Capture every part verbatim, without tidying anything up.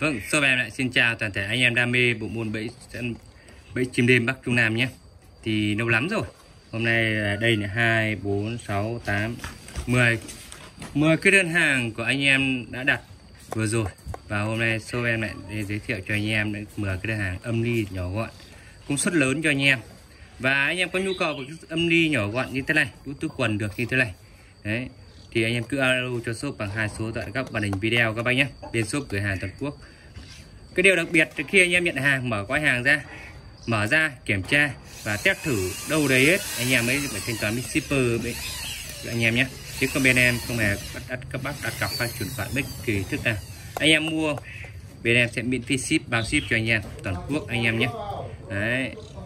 Vâng, sau này lại xin chào toàn thể anh em đam mê bộ môn bẫy bẫy chim đêm Bắc Trung Nam nhé. Thì lâu lắm rồi. Hôm nay là đây là hai, bốn, sáu, tám, mười mười cái đơn hàng của anh em đã đặt vừa rồi. Và hôm nay show em lại để giới thiệu cho anh em mười cái đơn hàng âm ly nhỏ gọn, công suất lớn cho anh em. Và anh em có nhu cầu với âm ly nhỏ gọn như thế này, đút túi quần được như thế này. Đấy, thì anh em cứ alo cho shop bằng hai số tại các màn hình video các bác nhé. Bên shop gửi hàng toàn quốc. Cái điều đặc biệt khi anh em nhận hàng, mở gói hàng ra, mở ra kiểm tra và test thử đâu đấy hết, anh em mới phải thanh toán với shipper với anh em nhé. Chứ còn bên em không hề bắt đặt các bác đặt cọc hay chuyển khoản bất kỳ thức nào. Anh em mua bên em sẽ miễn phí ship, bao ship cho anh em toàn quốc anh em nhé. Đấy.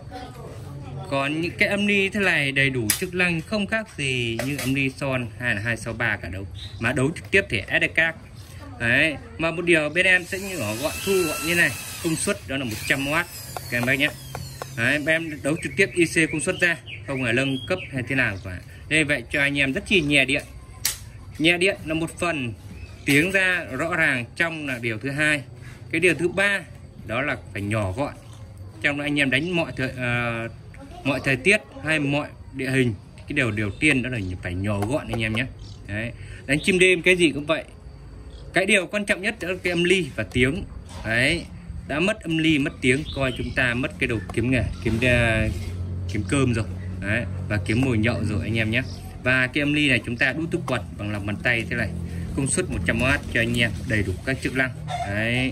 Còn những cái âm ly thế này đầy đủ chức năng, không khác gì như âm ly son hay là hai sáu ba cả đâu, mà đấu trực tiếp thì ét đê card. Đấy, mà một điều bên em sẽ nhỏ gọn, thu gọn như này, công suất đó là một trăm oát các em bác nhé. Đấy, bên em đấu trực tiếp i xê công suất ra, không phải nâng cấp hay thế nào cả. Nên vậy cho anh em rất chi nhẹ điện. Nhẹ điện là một phần, tiếng ra rõ ràng trong là điều thứ hai. Cái điều thứ ba đó là phải nhỏ gọn. Trong đó anh em đánh mọi thời uh, mọi thời tiết hay mọi địa hình, cái điều đầu tiên đó là phải nhỏ gọn anh em nhé. Đấy, đánh chim đêm cái gì cũng vậy. Cái điều quan trọng nhất đó là cái âm ly và tiếng. Đấy, đã mất âm ly mất tiếng coi chúng ta mất cái đầu kiếm nghề, kiếm uh, kiếm cơm rồi. Đấy, và kiếm mồi nhậu rồi anh em nhé. Và cái âm ly này chúng ta đút túi quần bằng lòng bàn tay thế này, công suất một trăm oát cho anh em, đầy đủ các chức năng. Đấy,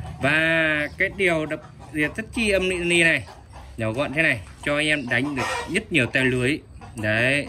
và cái điều đặc biệt rất chi âm ly này nhỏ gọn thế này cho anh em đánh được rất nhiều tay lưới. Đấy,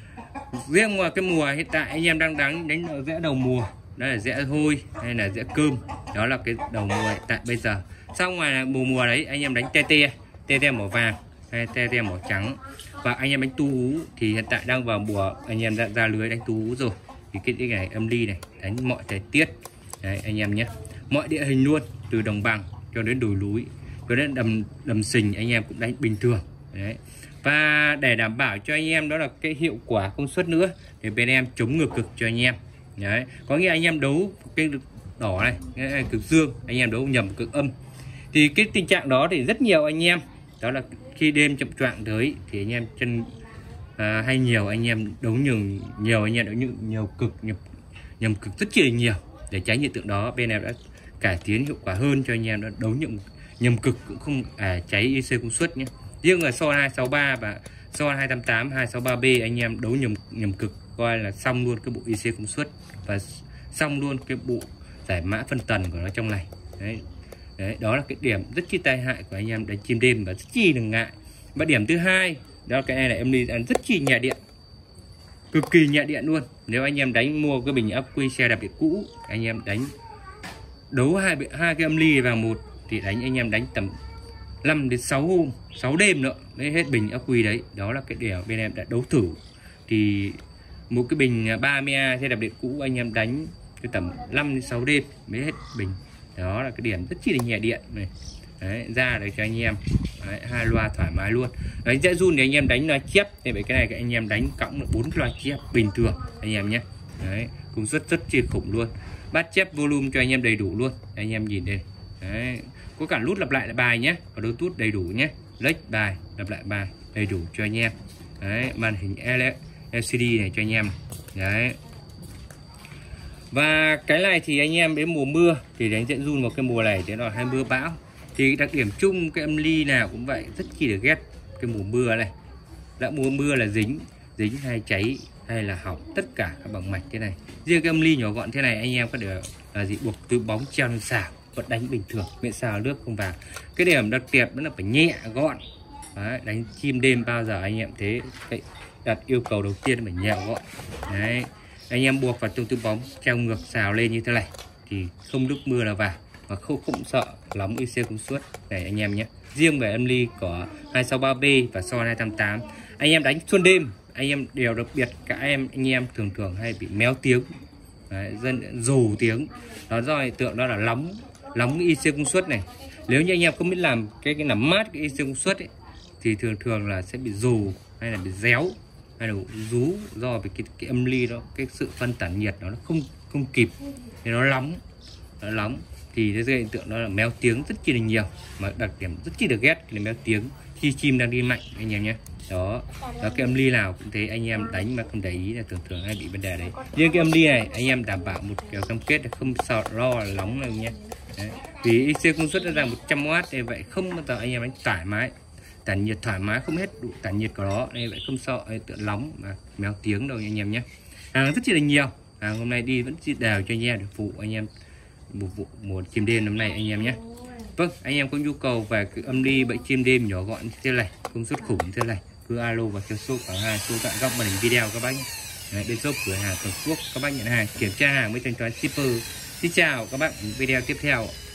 riêng ngoài cái mùa hiện tại anh em đang đánh đánh rẽ đầu mùa, đó là rẽ hôi hay là rẽ cơm, đó là cái đầu mùa hiện tại bây giờ. Sau ngoài là mùa mùa đấy anh em đánh tê tê tê tê màu vàng hay tê tê màu trắng, và anh em đánh tu hú thì hiện tại đang vào mùa anh em đã ra lưới đánh tu hú rồi, thì cái, cái này âm ly này đánh mọi thời tiết. Đấy anh em nhé, mọi địa hình luôn, từ đồng bằng cho đến đồi núi cho đến đầm đầm sình anh em cũng đánh bình thường. Đấy, và để đảm bảo cho anh em đó là cái hiệu quả công suất nữa thì bên em chống ngược cực cho anh em. Đấy, có nghĩa anh em đấu cái đỏ này, cái cực dương, anh em đấu nhầm cực âm, thì cái tình trạng đó thì rất nhiều anh em đó là khi đêm chậm choạng tới thì anh em chân à, hay nhiều anh em đấu nhiều nhiều anh em đấu nhiều, nhiều cực nhầm, nhầm cực rất là nhiều. Để tránh hiện tượng đó, bên em đã cải tiến hiệu quả hơn cho anh em, đã đấu nhầm nhầm cực cũng không à, cháy i xê công suất nhé. Riêng ở son hai sáu ba và son hai tám tám, hai sáu ba B anh em đấu nhầm nhầm cực coi là xong luôn cái bộ i xê công suất và xong luôn cái bộ giải mã phân tần của nó trong này. Đấy, đấy đó là cái điểm rất chi tai hại của anh em đánh chim đêm và rất chi đừng ngại. Và điểm thứ hai đó là cái này là em đi rất chi nhẹ điện, cực kỳ nhẹ điện luôn. Nếu anh em đánh mua cái bình ắc quy xe đạp điện cũ, anh em đánh đấu hai hai cái âm ly vào một thì đánh anh em đánh tầm năm đến sáu hôm, sáu đêm nữa mới hết bình ắc quy đấy. Đó là cái điều bên em đã đấu thử. Thì một cái bình ba mươi A xe đạp điện cũ anh em đánh cái tầm năm đến sáu đêm mới hết bình. Đó là cái điểm rất chi là nhẹ điện này. Đấy, ra để cho anh em đấy, hai loa thoải mái luôn. Đánh dễ run thì anh em đánh loa chép, thì vậy cái này các anh em đánh cộng được bốn loa chép bình thường anh em nhé. Đấy, công suất rất chi khủng luôn. Bát chép volume cho anh em đầy đủ luôn. Anh em nhìn đây. Đấy, có cả nút lặp lại bài nhé, có đôi tút đầy đủ nhé, lách bài, lặp lại bài đầy đủ cho anh em. Đấy, màn hình lờ xê đê này cho anh em. Đấy. Và cái này thì anh em đến mùa mưa thì đánh dễ run vào cái mùa này thế là hay mưa bão, thì đặc điểm chung cái âm ly nào cũng vậy, rất chi là ghét cái mùa mưa này. Đã mùa mưa là dính dính hay cháy hay là hỏng tất cả các bằng mạch thế này. Riêng cái âm ly nhỏ gọn thế này anh em có thể là gì buộc túi bóng treo lên xào vẫn đánh bình thường, miễn xào nước không vào. Cái điểm đặc biệt vẫn là phải nhẹ gọn. Đấy, đánh chim đêm bao giờ anh em thế cái đặt yêu cầu đầu tiên phải nhẹ gọn. Đấy, anh em buộc vào trong túi bóng treo ngược xào lên như thế này thì không nước mưa là vào và không không sợ nóng i xê công suất này anh em nhé. Riêng về âm ly của hai sáu ba B và son hai tám tám anh em đánh xuân đêm, anh em điều đặc biệt các em anh em thường thường hay bị méo tiếng. Đấy, dân rù tiếng đó do hiện tượng đó là nóng nóng i xê công suất này. Nếu như anh em không biết làm cái cái làm mát cái i xê công suất ấy, thì thường thường là sẽ bị rù hay là bị réo hay là rú do vì cái, cái âm ly đó, cái sự phân tản nhiệt đó nó không không kịp thì nó nóng nó nóng thì nó gây hiện tượng đó là méo tiếng rất chi là nhiều, mà đặc điểm rất chi được ghét là méo tiếng khi chim đang đi mạnh anh em nhé. Đó, đó cái âm ly nào cũng thế, anh em đánh mà không để ý là thường thường hay bị vấn đề đấy. Riêng cái âm ly này anh em đảm bảo một kiểu cam kết là không sợ lo là nóng đâu nhé. Đấy. Vì i xê công suất nó ra một trăm oát nên vậy không bao giờ anh em đánh thoải mái, tản nhiệt thoải mái không hết đủ tản nhiệt của nó, nên vậy không sợ hiện tượng nóng mà méo tiếng đâu anh em nhé. Hàng rất chi là nhiều, hàng hôm nay đi vẫn chỉ đều cho anh em để phụ anh em một vụ mùa chim đêm năm nay anh em nhé. Vâng, anh em có nhu cầu về cái âm ly bẫy chim đêm nhỏ gọn như thế này, công suất khủng như thế này, cứ alo và theo số khoảng hai số tại góc màn hình video các bác nhé. Đấy, bên shop cửa hàng toàn quốc các bác nhận hàng, kiểm tra hàng mới thanh toán shipper. Xin chào các bạn, video tiếp theo.